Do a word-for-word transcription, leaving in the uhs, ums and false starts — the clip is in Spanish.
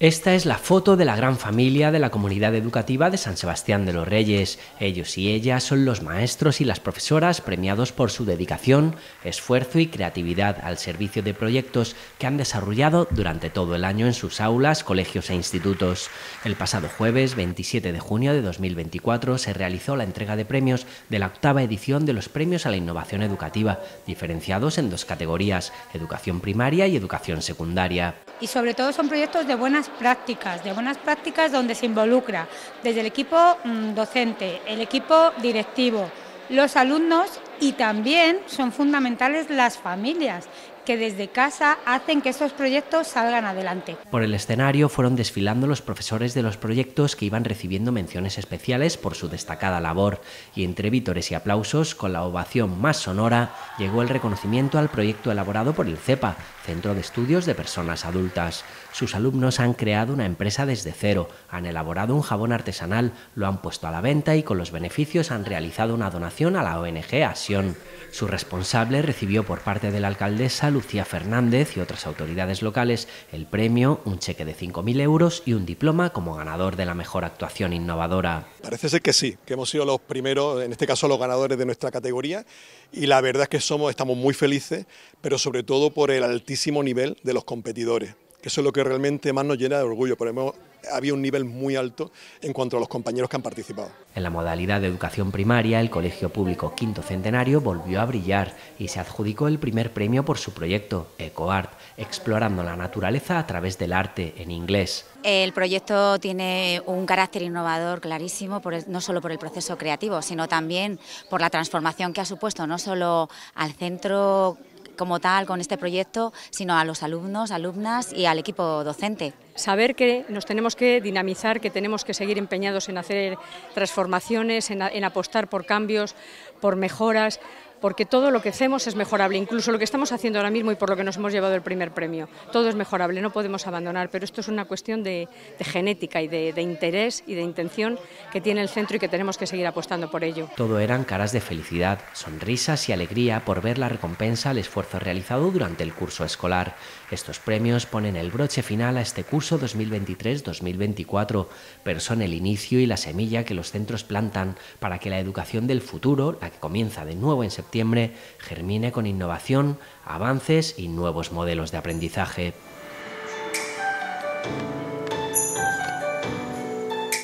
Esta es la foto de la gran familia de la comunidad educativa de San Sebastián de los Reyes. Ellos y ellas son los maestros y las profesoras premiados por su dedicación, esfuerzo y creatividad al servicio de proyectos que han desarrollado durante todo el año en sus aulas, colegios e institutos. El pasado jueves veintisiete de junio de dos mil veinticuatro se realizó la entrega de premios de la octava edición de los Premios a la Innovación Educativa, diferenciados en dos categorías: educación primaria y educación secundaria. Y sobre todo son proyectos de buenas prácticas, de buenas prácticas donde se involucra desde el equipo mmm, docente, el equipo directivo, los alumnos y también son fundamentales las familias, que desde casa hacen que estos proyectos salgan adelante. Por el escenario fueron desfilando los profesores de los proyectos que iban recibiendo menciones especiales por su destacada labor, y entre vítores y aplausos, con la ovación más sonora, llegó el reconocimiento al proyecto elaborado por el CEPA, Centro de Estudios de Personas Adultas. Sus alumnos han creado una empresa desde cero, han elaborado un jabón artesanal, lo han puesto a la venta y con los beneficios han realizado una donación a la O N G Acción. Su responsable recibió por parte de la alcaldesa Lucía Fernández y otras autoridades locales el premio, un cheque de cinco mil euros y un diploma como ganador de la mejor actuación innovadora. Parece ser que sí, que hemos sido los primeros, en este caso los ganadores de nuestra categoría, y la verdad es que somos, estamos muy felices, pero sobre todo por el altísimo nivel de los competidores, que eso es lo que realmente más nos llena de orgullo, porque hemos, había un nivel muy alto en cuanto a los compañeros que han participado. En la modalidad de educación primaria, el Colegio Público Quinto Centenario volvió a brillar y se adjudicó el primer premio por su proyecto, EcoArt, explorando la naturaleza a través del arte en inglés. El proyecto tiene un carácter innovador clarísimo, por el, no solo por el proceso creativo, sino también por la transformación que ha supuesto no solo al centro como tal con este proyecto, sino a los alumnos, alumnas y al equipo docente. Saber que nos tenemos que dinamizar, que tenemos que seguir empeñados en hacer transformaciones, en, en apostar por cambios, por mejoras, porque todo lo que hacemos es mejorable, incluso lo que estamos haciendo ahora mismo y por lo que nos hemos llevado el primer premio. Todo es mejorable, no podemos abandonar, pero esto es una cuestión de, de genética y de, de interés y de intención que tiene el centro y que tenemos que seguir apostando por ello. Todo eran caras de felicidad, sonrisas y alegría por ver la recompensa al esfuerzo realizado durante el curso escolar. Estos premios ponen el broche final a este curso dos mil veintitrés dos mil veinticuatro, pero son el inicio y la semilla que los centros plantan para que la educación del futuro, la que comienza de nuevo en septiembre, germine con innovación, avances y nuevos modelos de aprendizaje.